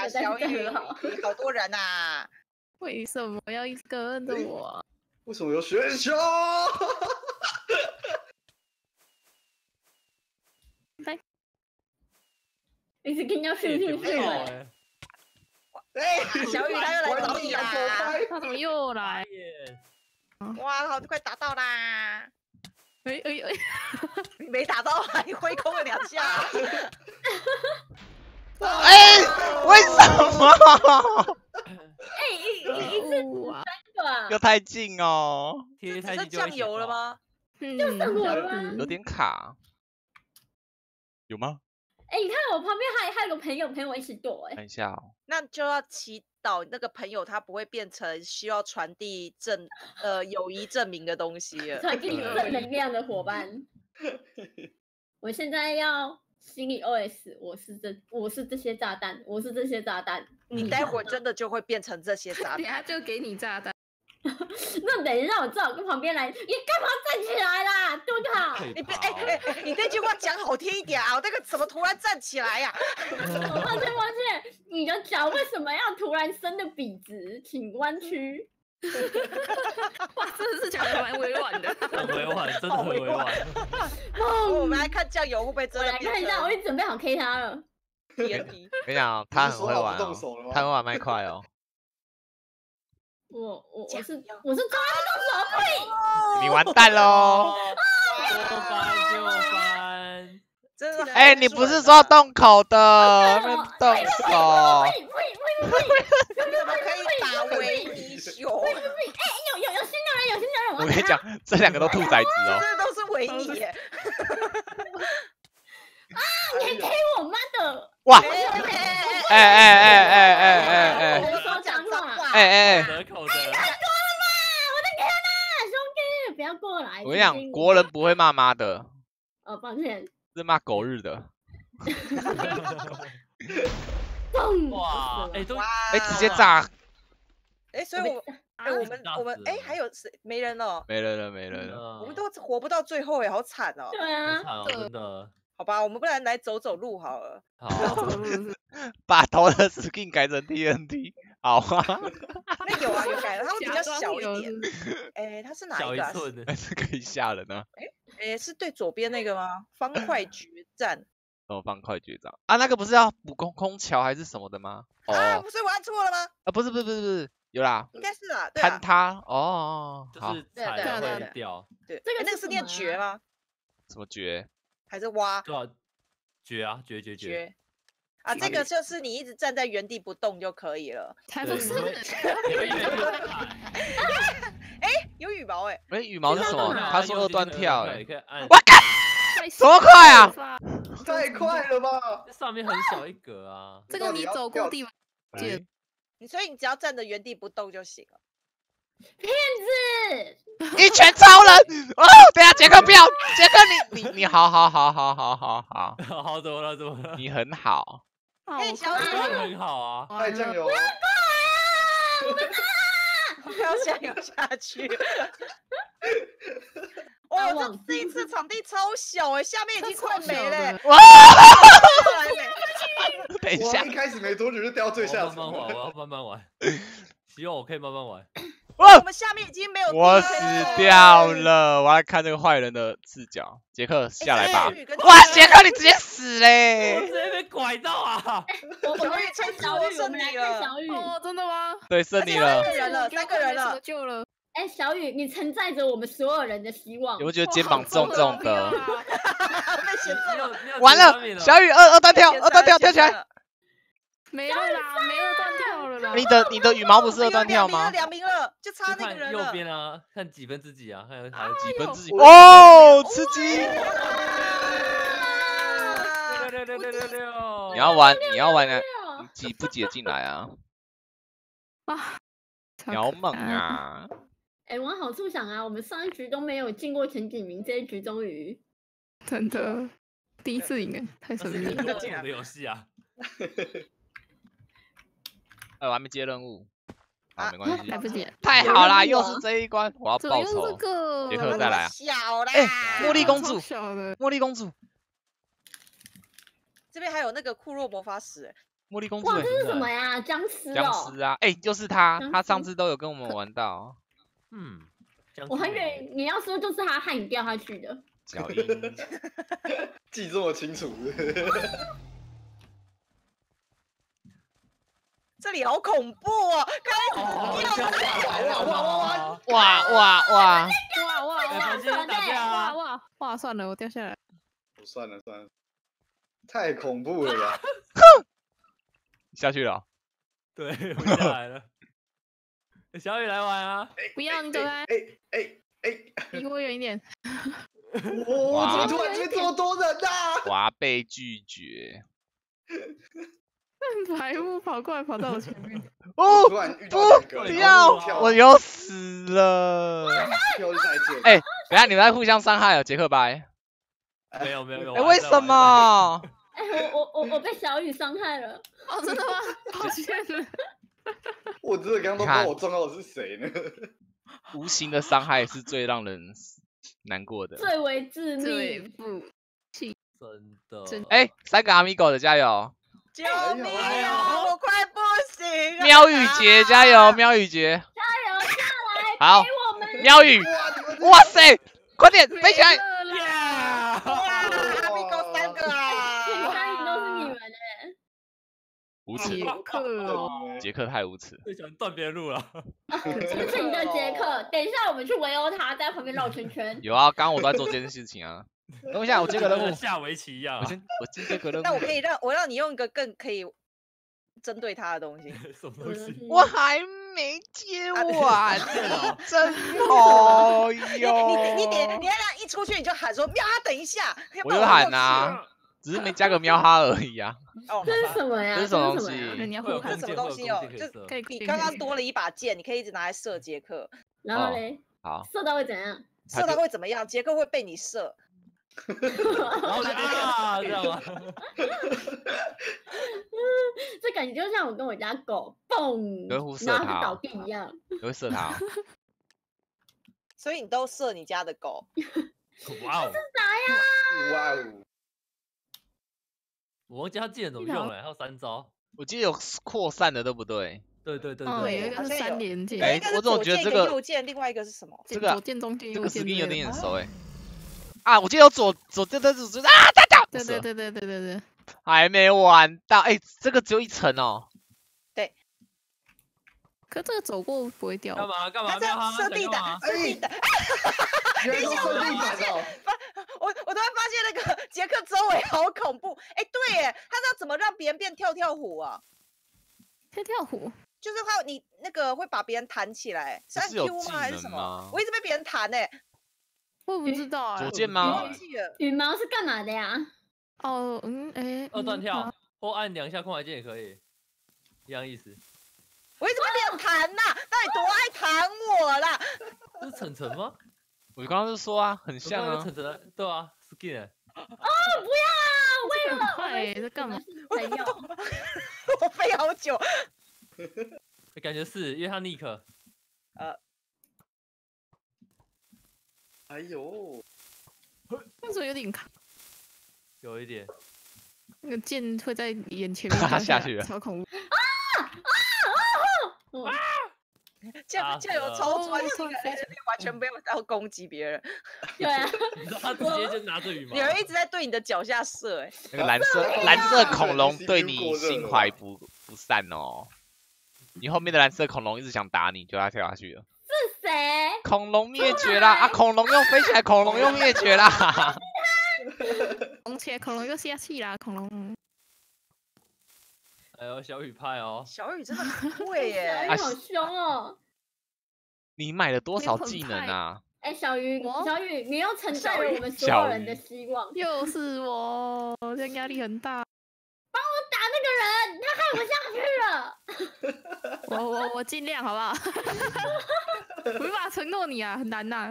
啦，小雨，好多人呐！ 为什么要一直跟着我？ 为什么有选手？ 来， 一直听到咻咻咻哎，小雨他又来找你啦！ 他怎么又来？ 哇，好快打到啦！ 哎， 你没打到啊，你挥空了2下。 哎，为什么？ 一次3个， 又太近哦。 这只剩酱油了吗？ 就剩我了吗？ 有点卡。有吗？ 你看我旁边还有个朋友陪我一起躲看一下哦。 那就要祈祷那个朋友他不会变成需要传递友谊证明的东西了。 传递正能量的伙伴。我现在要心里 OS， 我是这些炸弹，我是这些炸弹。 你待会儿真的就会变成这些炸弹。 等下就给你炸弹。 那等一下我最好跟旁边来，你干嘛站起来啦？杜卡， 你别你这句话讲好听一点啊！那个怎么突然站起来呀？ 抱歉，你的脚为什么要突然伸得笔直？请弯曲。 哇，真的是讲的蛮委婉的， 很委婉，真的很委婉。 我们来看酱油会不会真的来看一下，我已经准备好 K 他了。 TNT， 我跟你讲，他很会玩哦，他很会玩麦块哦。 我是抓不动手，对。 你完蛋喽！ 就翻， 真的。 哎，你不是说洞口的，那边动手。 你怎么可以打维尼熊？ 有新的人， 我跟你讲，这2个都兔崽子哦。 这都是维尼耶。 你还 K 我妈的！ 哇！ 我说脏话。 口德。 我的天哪，兄弟，不要过来！ 我跟你讲，国人不会骂妈的。 抱歉。 是骂狗日的。 哇！ 直接炸。 所以我们还有谁没人了？ 没人了。 我们都活不到最后好惨哦。 对啊， 真的。 好吧，我们不然来走走路好了。 好， 把头的 skin 改成 TNT， 好啊。 那有改了，它会比较小一点。它是哪一个？ 还是可以吓人呢。 是对左边那个吗？方块决战。 方块决战啊，那个不是要补空桥还是什么的吗？ 不是我按错了吗？ 不是，有啦。 应该是啦。 坍塌就是踩会掉。 对，那个是念绝吗？ 什么绝？ 还是挖？ 对啊，绝啊！这个就是你一直站在原地不动就可以了。 才不是！ 有羽毛羽毛是什么？他说2段跳我靠！什么快啊！ 太快了吧！ 上面很小一格啊。 这个你走过地方， 所以你只要站着原地不动就行了。 骗子！ 一拳超人！哦，等下杰克不要，杰克你好， 怎么了？ 你很好。 小雨很好啊。 太酱油！ 不要过来啊！我们不要酱油下去。这一次场地超小下面已经快没了。 哇！等一下， 一开始没多久就掉最下层。 我要慢慢玩，希望我可以慢慢玩。 我们下面已经没有。 我死掉了！我要看这个坏人的视角。杰克下来吧！哇，杰克你直接死嘞！ 我直接被拐到啊！ 我们来看小雨，我们来看小雨。 真的吗？ 对，剩你了。 3个人了， 救了。 小雨，你承载着我们所有人的希望。 有没有觉得肩膀重重的？ 完了，小雨二段跳跳起来。 没了啦，没2段跳了啦。 你的羽毛不是2段跳吗 ？2名了，就差那个人了。 右边啊，看几分之几啊？还有几分之几？ 哦，吃鸡！你要玩啊？挤不挤得进来啊？你好猛啊！ 往好处想啊，我们上一局都没有进过前几名，这一局终于真的第一次赢，太神秘了。 这样的游戏啊！ 我还没接任务，没关系， 来不及， 太好啦，又是这一关，我要报仇。杰克再来啊！ 小啦， 茉莉公主，茉莉公主， 这边还有那个库洛魔法使， 茉莉公主哇， 欸， 这是什么呀？僵尸僵哦！ 尸啊，哎，就是他， 僵他上尸次都有跟我们玩到。 嗯， 我还以为你要说就是他害你掉下去的。 脚印， 记这么清楚。 这里好恐怖哦！ 哇！ 哇！算了，我掉下来。 算了，太恐怖了吧！ 下去了。 对，我下来了。小雨来玩啊！ 不要你走开，离我远一点。 哇，怎么突然间这么多人呐？ 哇，被拒绝。 白雾跑过来，跑到我前面。 哦， 突然遇到几个， 不要， 跳我又死了。 跳就太贱。 哎，等下你们在互相伤害哦，杰克白。 没有。 哎，为什么？ 哎，我被小雨伤害了。 哦，真的吗？抱歉了。 我真的刚刚都不知道我撞到的是谁呢？ 无形的伤害是最让人难过的。 最为致对， 命。 不， 真的。 哎，3个amigo的加油！ 救命啊！我快不行了。 喵雨杰加油，喵雨杰。 加油下来！ 好给我们喵雨，哇塞，快点飞起来！ 哇，amigo 3个啊！ 前3赢都是你们的。 无耻， 杰克哦， 杰克太无耻。 最喜欢断别人路了。 这是你的杰克，等一下我们去围殴他，在旁边绕圈圈。 有啊，刚刚我都在做这件事情啊。等一下，我接个任务。 下围棋一样。 我接这个任务。 那我让你用一个更可以针对他的东西。 什么东西？ 我还没接完，真好哟。 你让他一出去你就喊说喵，等一下。 我有喊啊，只是没加个喵哈而已啊。 哦， 这是什么呀？ 这是什么东西？ 你要会有互看这什么东西哦？就可以你刚刚多了一把剑，你可以一直拿来射杰克。 然后嘞， 好， 射到会怎样？ 射到会怎么样？杰克会被你射。 然后就啊，这样吗？ 这感觉就像我跟我家狗蹦， 跟互射然后它它倒地一样。 我会射他哦。 所以你都射你家的狗。 哇哦！ 哇哦！ 我忘记他技能怎么用了，还有3招。 我记得有扩散的，对不对？ 对， 哦，有一个是3连键， 哎我总觉得这个右键，另外一个是什么？ 这个左键、中键、 这个右键 skin 有点眼熟哎。 哎。啊，我记得有左键啊，大家。 对， 还没玩到，哎，这个只有1层哦。 对。 可这个走过不会掉。 干嘛？ 他这样射地胆，射地胆。 原来是射地胆哦！ 我突然发现那个杰克周围好恐怖。哎，对耶，他是要怎么让别人变跳虎啊？ 跳虎就是你那个会把别人弹起来，是按 Q 吗还是什么？我一直被别人弹哎。 我不知道左键吗？ 羽毛是干嘛的呀？ 哦， 二段跳或按2下空白键也可以，一样意思。 我一直被别人弹呐，到底多爱弹我啦？ 这是晨晨吗？ 我刚刚就说啊，很像啊。 晨晨，对啊 ，skin。 哦，不要啊！为了快在干嘛？ 朋友， 我飞好久。 感觉是因为他 nick。 哎呦， 那时候有点卡， 有一点。 那个剑会在眼前面他下去了， 超恐怖。 这样有超专心的，完全没有到攻击别人。 对啊， 你知道他直接就拿着羽毛。 有人一直在对你的脚下射，哎， 那个蓝色恐龙对你心怀不善哦。你后面的蓝色恐龙一直想打你，就要跳下去了。 是谁？ 恐龙灭绝啦！啊，恐龙又飞起来，恐龙又灭绝啦！ 恐龙又下气啦，恐龙。 哎呦，小雨派哦！ 小雨真的很会耶， 小雨好凶哦！ 你买了多少技能啊？ 哎，小雨，你又承载了我们所有人的希望。 又是我，这压力很大。 帮我打那个人，他害我下去了。 我尽量，好不好？我没办法承诺你啊，很难呐。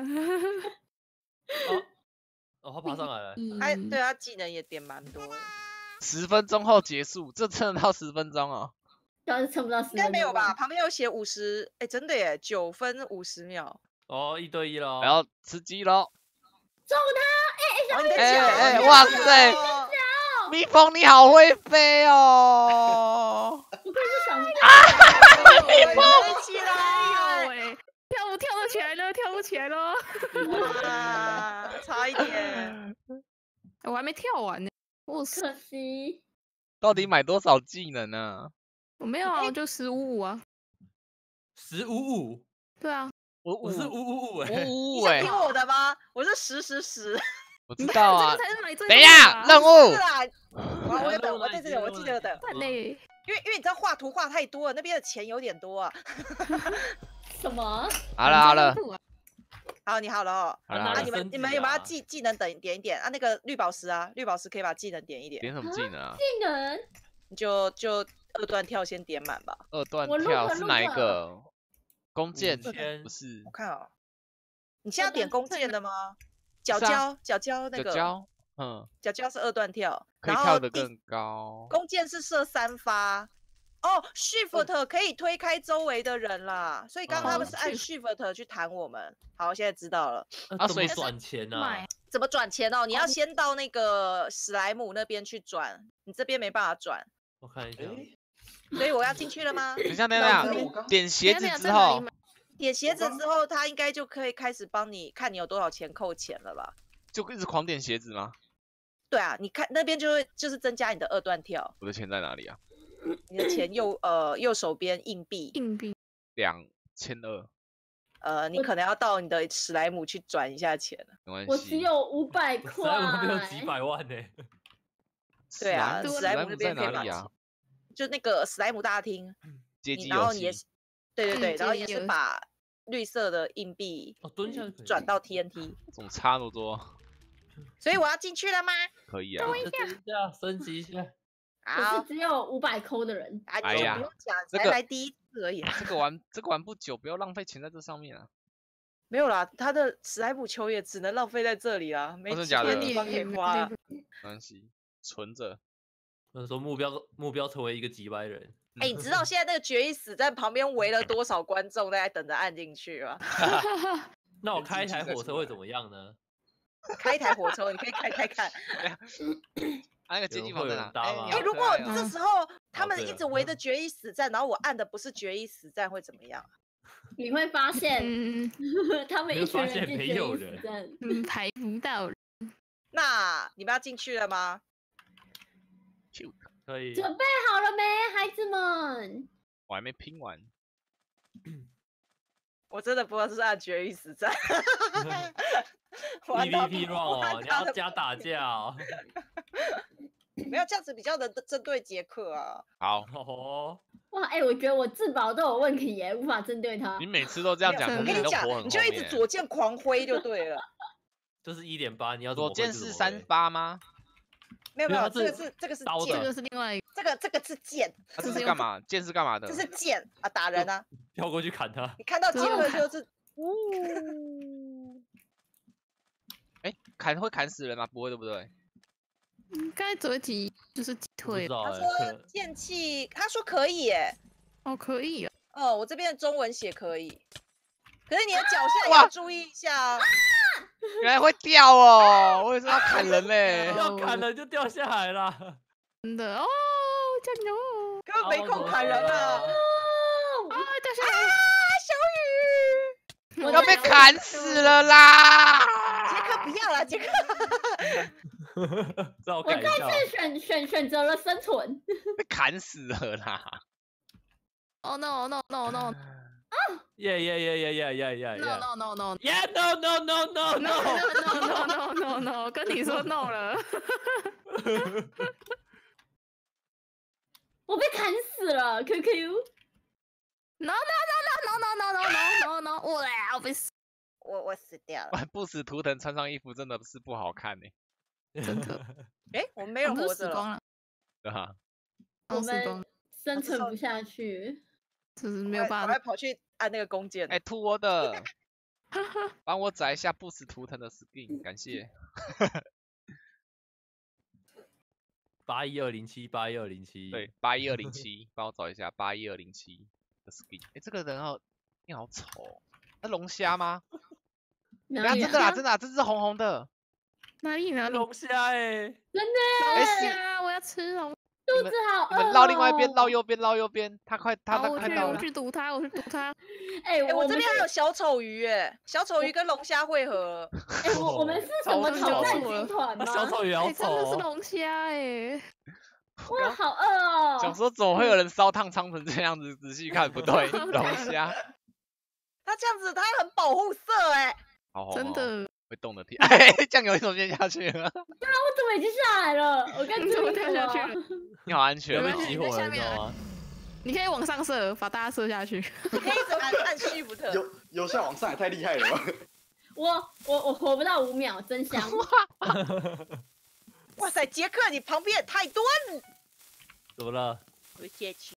哦，他爬上来了。 哎，对他技能也点蛮多的。 10分钟后结束，这撑得到10分钟哦？ 主要是撑不到10分钟。应该没有吧？旁边有写50，哎，真的耶，9分50秒。 哦，1对1咯。 然后吃鸡喽！ 中他！ 哎，哇塞！ 蜜蜂你好会飞哦！ 我真是想飞起来！ 哎，跳不跳得起来呢？跳不起来咯。 啊，差一点。 我还没跳完呢。我可惜。 到底买多少技能呢？ 我没有啊，就15啊。 15， 对啊， 我是555哎， 555哎你想听，我的吗？我是10。 我知道啊这。个才是买最等一多的下， 啊任务是啊，我等，我在这里，我记得等， 烂嘞。 因为你知道画图画太多了，那边的钱有点多啊。 什么？ 好了好了好，你好了哦。啊， 好了好了， 你们有没有技能点一点啊？那个绿宝石啊，绿宝石可以把技能点一点， 点什么技能啊？ 技能？ 你就2段跳先点满吧。 二段我录了跳是哪一录了个？弓箭 5000 不是我，看哦，你现在点弓箭的吗？ 是啊角胶那个角， 角胶是2段跳， 可以然后跳得更高。 弓箭是射3发。哦，Shift 可以推开周围的人啦，所以刚刚他们是按 Shift 去弹我们。好，现在知道了。 怎么啊所以转钱呢？ 买怎么转钱哦？你要先到那个史莱姆那边去转，你这边没办法转， 我看一下， 所以我要进去了吗？ 等一下等一那下我刚， 点鞋子等一下之后， 点鞋子之后，他应该就可以开始帮你看你有多少钱扣钱了吧？ 就一直狂点鞋子吗？ 对啊，你看那边就是增加你的2段跳， 我的钱在哪里啊你的钱右手边硬币， 硬币。 ？2200， 你可能要到你的史莱姆去转一下钱了。 没关系。 我只有500 史莱姆没有块。 几百万呢。 对啊， 史史莱姆那莱姆在边可以把钱哪里啊？ 就那个史莱姆大厅， 街机游戏。 然后你也是，对，然后也街机游戏是把绿色的硬币哦，蹲下就可以转到 TNT， 怎么差那么多？ 所以我要进去了吗？ 可以啊。 等一下，升级一下。 我好是，只有500扣的人。 啊， 哎呀你就不用讲， 这个才来第1次而已。 这个玩不久，不要浪费钱在这上面啊。 没有啦，他的史莱姆球也只能浪费在这里啦，没其他真的假的地方可以花了。 没关系，存着。 那说目标成为一个几百人。 哎、你知道现在那个决一死战旁边围了多少观众在等着按进去吗？ 那我开一台火车会怎么样呢？ 开一台火车，你可以开看。 那个接近房在哪？ 搭吗哎、如果这这时候他们对了一直围着决一死战，然后我按的不是决一死战，会怎么样？ 你会发现嗯他们你会一群人发现没去决一有人死战。 排不到人。 那你们要进去了吗？ 可以。 准备好了没，孩子们？ 我还没拼完。 我真的不知道是按决一死战。玩到 PVP run 哦，你要加打架哦。 没有这样子比较能针对杰克啊。 好， 哦， 哇，哎、我觉得我自保都有问题耶，无法针对他你。每次都这样讲， 没有可是你都我跟你讲活很， 你就一直后面。 左键狂挥就对了。 这是1.8，你要怎么左键挥就是怎么挥 38吗？ 没有没有， 没有它这个是刀的剑， 这个是另外一个。 这个是剑， 啊这这是用是干嘛？剑是干嘛的？ 这是剑啊，打人啊！ 跳过去砍他。 你看到杰克就是， 哎，砍会砍死人吗？不会对不对？ 刚才走一集就是击我不退了。 他知道哎， 说剑气，他说可以耶。 哦，可以啊。 哦，我这边的中文写可以，可是你的脚下也哇要注意一下啊。 原来会掉哦！我以为是要砍人嘞。 要砍人就掉下来了。 真的哦，加油！ 根本没空砍人啊！ 啊，掉下来！ 小雨， 我要被砍死了啦！ 杰克不要了，杰克。 让我我这改一下。 次选择了生存。 被砍死了啦！ 哦 no no no no Yeah yeah yeah yeah yeah yeah yeah no yeah. no no no Yeah no no no no no no. no no no， 跟你说 no 了。 我被砍死了，QQ。 No no no no no no no no no， 我被死， 我死掉了。 哇不死图腾穿上衣服真的是不好看呢， 真的。 哎，我们没人我们活着了。 是死光了， 对吧？ 我死光们，生存不下去。 就是没有办法。 我还跑去按那个弓箭。 哎，吐我的，帮我载一下不死图腾的 skin， 感谢。 81207，81207。 对，81207，帮我找一下81207的 skin。哎，这个人好，你好丑哦，那龙虾吗？等下哪里啊？ 真的啦，真的啦，这只红红的。 哪里哪里？ 龙虾哎， 真的龙耶， 虾，我要吃龙。 肚子好饿、哦。 你们绕另外一边，绕右边，绕右边。他快好，我去，我快到了。 去堵他，我去堵他。 哎、 我这边还们有小丑鱼耶，小丑鱼跟龙虾汇合。 哎、我们是什么挑战集团吗？ 小丑鱼好哎，真的是丑哦。 龙虾哎！ 哇，好饿哦！ 想说怎么会有人烧烫伤成这样子？仔细看不对，龙虾。 它这样子，它很保护色哎。 好真的。 会动的屁，哎，酱油你怎么先下去了？ 我怎么已经下来了？我刚你怎么跳下去了？ 你好安全有没关系被击火了， 你在下面你知道吗？ 你可以往上射，把大家射下去。 你可以一直按 Shift。 由下往上也太厉害了吧！ 我活不到5秒，真香！ 哇塞，杰克，你旁边也太多。 怎么了？ 我下去。